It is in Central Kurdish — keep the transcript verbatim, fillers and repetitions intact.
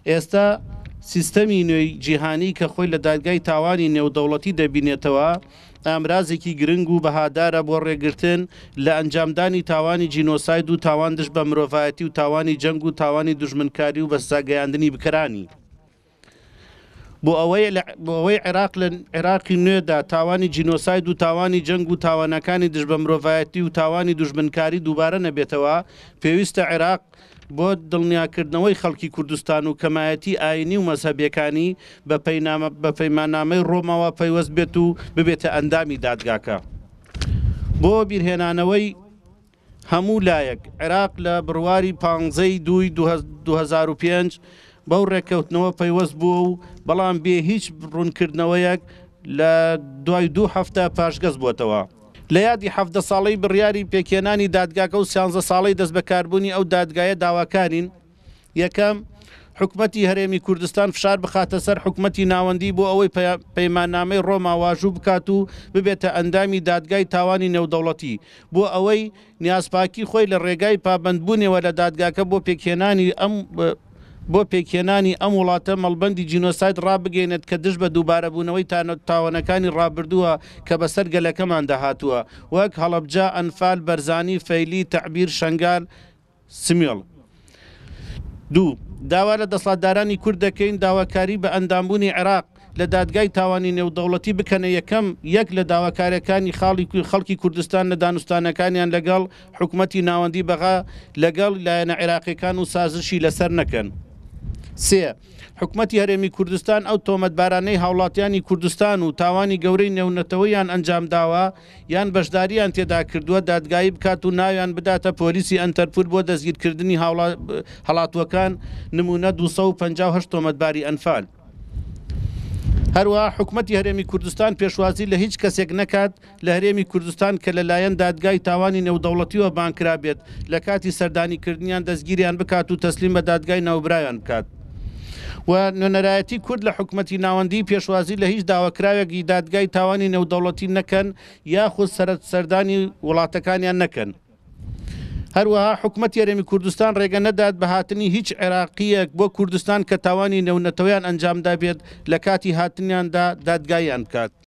ئێستا سیستەمی نوێی جیهانی کە خۆی لە دادگای تاوانی نێودەوڵەتی دەبینێتەوە ئامرازێکی گرنگ و بەهادارە بۆ ڕێگرتن لە ئەنجامدانی تاوانی جینۆساید و تاوان دژ بە مرۆڤایەتی و تاوانی جەنگ و تاوانی دژمنکاری و بەسزاگەیاندنی بکرانی بۆ ئەوەی عێراق لە عێراقی نوێدا تاوانی جینۆساید و تاوانی جەنگ و تاوانەکانی دژ بە مرۆڤایەتی و تاوانی دژمنکاری دووبارە نەبێتەوە پێویستە عێراق بۆ دڵنیاکردنەوەی خەڵکی کوردستان و کەمایەتی ئاینی و مەزهەبیەکانی بە پەیماننامەی ڕۆمەوە پەیوەست بێت و ببێتە ئەندامی دادگاکە. بۆ بیرهێنانەوەی هەموو لایەک عێراق لە بڕواری پانزەی دووی دوو هەزار و پێنج بەو ڕێککەوتنەوە پەیوەست بووە و بەڵام بێ هیچ ڕوونکردنەوەیەک لە دوای دوو هەفتە پاشگەز بووەتەوە. لە یادی حەڤدە ساڵەی بڕیاری پێکێنانی دادگاکە و سیانزە ساڵەی دەست بەکاربوونی ئەو دادگایە داواکارین. یەکەم حکومەتی هەرێمی کوردستان فشار بخاتە سەر حکومەتی ناوەندی بۆ ئەوەی پەیماننامەی ڕۆما واژوو بکات و ببێتە ئەندامی دادگای تاوانی نێودەوڵەتی بۆ ئەوەی نیازپاکی خۆی لە ڕێگای پابەندبوونەوە لە دادگاکە بۆ پێکێنانی ئەم بۆ پێکێنانی ئەم وڵاتە مەڵبەندی جینۆساید ڕابگەێنێت کە دژ بە دووبارەبوونەوەی تاوانەکانی ڕابردووە کە بەسەر گەلەکەمان داهاتووە وەک هەڵەبجا، ئەنفال، بەرزانی، فەیلی، تەعبیر، شەنگال، سمیێڵ. دوو داوا لە دەسەڵاتدارانی کورد دەکەین داواکاری بە ئەندامبوونی عێراق لە دادگای تاوانی نێودەوڵەتی بکەنە یەکەم یەک لە داواکاریەکانی خەڵکی کوردستان لە دانوستانەکانیان لەگەڵ حکومەتی ناوەندی بەغا لەگەڵ لایەنە عێراقیەکان و سازشی لەسەر نەکەن. سێ حکومەتی هەرێمی کوردستان ئەو تۆمەتبارانەی هاوڵاتیانی کوردستان و تاوانی گەورەی نێونەتەوەیان ئەنجام داوە یان بەشداریان تێدا کردووە دادگایی بکات و ناویان بداتە پۆلیسی ئەنتەرپول بۆ دەستگیرکردنی هەڵاتوەکان نمونە دووسە و پەنجا و هەشت تۆمەتباری ئەنفال. هەروەها حکومەتی هەرێمی کوردستان پێشوازی لە هیچ کەسێک نەکات لە هەرێمی کوردستان کە لەلایەن دادگای تاوانی نێودەوڵەتیەوە بانکرا بێت لە کاتی سەردانیکردنیان دەستگیریان بکات و تەسلیم بە دادگای ناوبرایان بکات. و نوێنەرایەتی کورد لە حکومەتی ناوەندی پێشوازی لە هیچ داواکراوێکی دادگای تاوانی نێودەوڵەتی نەکەن یاخود سەردانی وڵاتەکانیان نەکەن. هەروەها حکومەتی هەرێمی کوردستان ڕێگە نەدات بە هاتنی هیچ عێراقیەک بۆ کوردستان کە تاوانی نێونەتەوەیان ئەنجامدا بێت لە کاتی هاتنیاندا دادگاییان بکات.